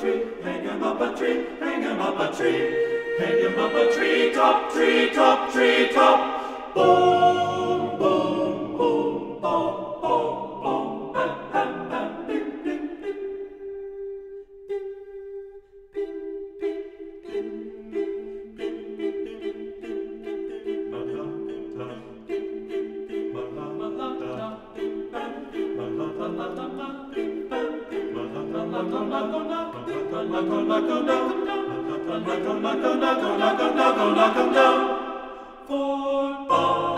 tree, hang him up a tree, hang him up a tree, hang him up a tree top, tree top, tree top. Boom, boom, boom, boom, boom, boom, bam, bam, bam, bim, bim, bim, bim, bim, bim, bim, bim, bim, bim, bim, bim, bim,